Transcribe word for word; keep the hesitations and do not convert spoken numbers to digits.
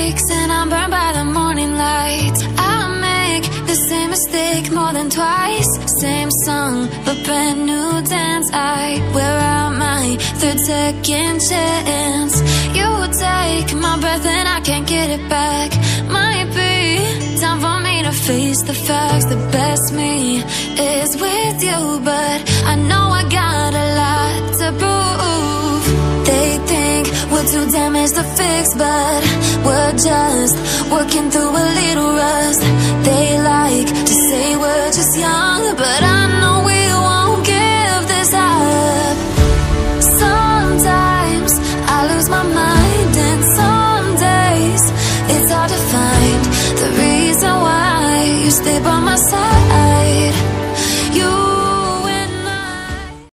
breaks and I'm burned by the morning light. I make the same mistake more than twice. Same song, but brand new dance. I wear out my third second chance. You take my breath and I can't get it back. Might be time for me to face the facts. The best me is with you, but I know I got a lot to prove. They think we're too damaged to fix, but we're just working through a little rust. They like to say we're just young, but I know we won't give this up. Sometimes I lose my mind, and some days it's hard to find the reason why you stay by my side. You